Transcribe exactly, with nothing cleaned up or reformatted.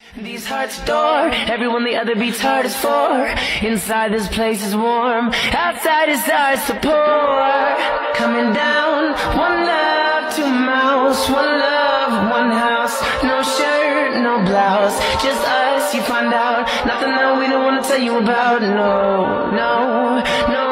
These hearts adore everyone the other beats hardest for. Inside this place is warm, outside is ice to pour. Coming down, one love, two mouse, one love, one house. No shirt, no blouse, just us, you find out. Nothing that we don't want to tell you about. No, no, no.